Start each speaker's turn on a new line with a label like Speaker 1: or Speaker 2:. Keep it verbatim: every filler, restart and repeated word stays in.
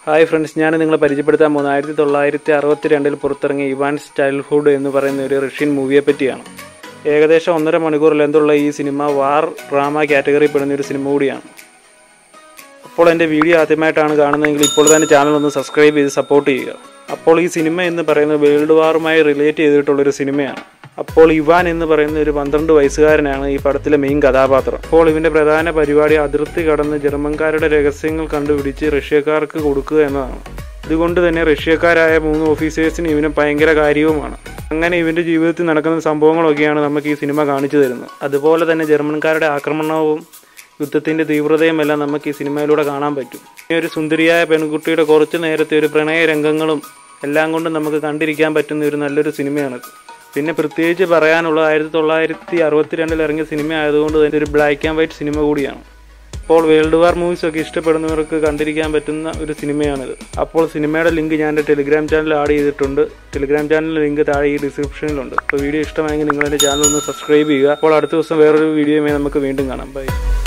Speaker 1: Hi friends, ഞാൻ നിങ്ങളെ പരിചയപ്പെടുത്താൻ പോകുന്ന ആയിരത്തി തൊള്ളായിരത്തി അറുപത്തി രണ്ടിൽ പുറത്തിറങ്ങിയ ഇവാൻസ് ചൈൽഡ്ഹുഡ് എന്ന് പറയുന്ന ഒരു റഷ്യൻ മൂവിയെ പറ്റിയാണ്. ഏകദേശം ഒന്നര മണിക്കൂർ ലെന്തുള്ള ഈ സിനിമ വാർ ഡ്രാമ കാറ്റഗറി പെടുന്ന ഒരു സിനിമ കൂടിയാണ്. അപ്പോൾ എൻ്റെ വീഡിയോ ആദ്യമായിട്ടാണ് കാണുന്നതെങ്കിൽ ഇപ്പോൾ തന്നെ ചാനൽ ഒന്ന് സബ്സ്ക്രൈബ് ചെയ്ത് സപ്പോർട്ട് ചെയ്യുക. അപ്പോൾ ഈ സിനിമ എന്ന് പറയുന്നത് വേൾഡ് വാറുമായി റിലേറ്റ് ചെയ്തിട്ടുള്ളൊരു സിനിമയാണ്. അപ്പോൾ ഇവാൻ എന്ന് പറയുന്ന ഒരു പന്ത്രണ്ട് വയസ്സുകാരനാണ് ഈ പടത്തിലെ മെയിൻ കഥാപാത്രം. അപ്പോൾ ഇവൻ്റെ പ്രധാന പരിപാടി അതിർത്തി കടന്ന് ജർമ്മൻകാരുടെ രഹസ്യങ്ങൾ കണ്ടുപിടിച്ച് റഷ്യക്കാർക്ക് കൊടുക്കുക എന്നതാണ്. ഇതുകൊണ്ട് തന്നെ റഷ്യക്കാരായ മൂന്ന് ഓഫീസേഴ്സിന് ഇവന് ഭയങ്കര കാര്യവുമാണ്. അങ്ങനെ ഇവൻ്റെ ജീവിതത്തിൽ നടക്കുന്ന സംഭവങ്ങളൊക്കെയാണ് നമുക്ക് ഈ സിനിമ കാണിച്ചു തരുന്നത്. അതുപോലെ തന്നെ ജർമ്മൻകാരുടെ ആക്രമണവും യുദ്ധത്തിൻ്റെ തീവ്രതയും എല്ലാം നമുക്ക് ഈ സിനിമയിലൂടെ കാണാൻ പറ്റും. ഈ ഒരു സുന്ദരിയായ പെൺകുട്ടിയുടെ കുറച്ച് നേരത്തെ ഒരു പ്രണയ രംഗങ്ങളും എല്ലാം കൊണ്ടും നമുക്ക് കണ്ടിരിക്കാൻ പറ്റുന്ന ഒരു നല്ലൊരു സിനിമയാണിത്. പിന്നെ പ്രത്യേകിച്ച് പറയാനുള്ള ആയിരത്തി തൊള്ളായിരത്തി അറുപത്തി രണ്ടിൽ ഇറങ്ങിയ സിനിമ ആയതുകൊണ്ട് തന്നെ ഒരു ബ്ലാക്ക് ആൻഡ് വൈറ്റ് സിനിമ കൂടിയാണ്. അപ്പോൾ വേൾഡ് വാർ മൂവീസ് ഒക്കെ ഇഷ്ടപ്പെടുന്നവർക്ക് കണ്ടിരിക്കാൻ പറ്റുന്ന ഒരു സിനിമയാണിത്. അപ്പോൾ സിനിമയുടെ ലിങ്ക് ഞാൻ എൻ്റെ ടെലിഗ്രാം ചാനൽ ആഡ് ചെയ്തിട്ടുണ്ട്. ടെലിഗ്രാം ചാനലിൻ്റെ ലിങ്ക് താഴെ ഈ ഡിസ്ക്രിപ്ഷനിലുണ്ട്. അപ്പോൾ വീഡിയോ ഇഷ്ടമായെങ്കിൽ നിങ്ങൾ എൻ്റെ ചാനൽ ഒന്ന് സബ്സ്ക്രൈബ് ചെയ്യുക. അപ്പോൾ അടുത്ത ദിവസം വേറൊരു വീഡിയോയുമായി നമുക്ക് വീണ്ടും കാണാം. ബൈ.